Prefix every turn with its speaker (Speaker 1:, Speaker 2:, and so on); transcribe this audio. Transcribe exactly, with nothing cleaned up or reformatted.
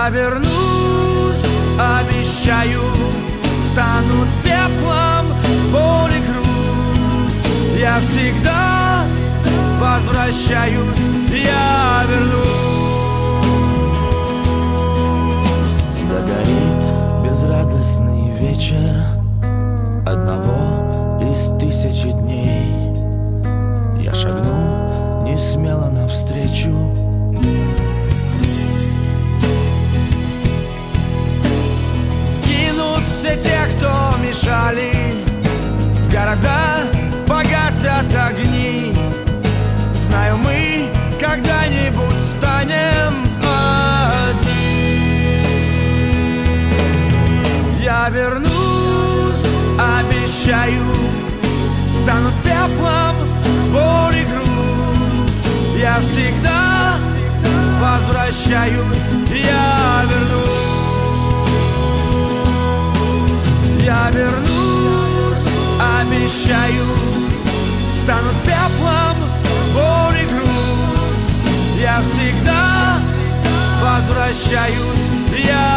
Speaker 1: Я вернусь, обещаю, стану пеплом, боль и грусть. Я всегда возвращаюсь, я вернусь.
Speaker 2: Догорит безрадостный вечер одного из тысячи дней. Я шагну не смело навстречу.
Speaker 1: Сгинут все те, кто мешали, города погасят огни. Знаю, мы когда-нибудь станем одни. Я вернусь, обещаю, стану пеплом, боль и грусть. Я всегда возвращаюсь, я вернусь. Я вернусь, обещаю, стану пеплом, боль и грусть. Я всегда возвращаюсь, я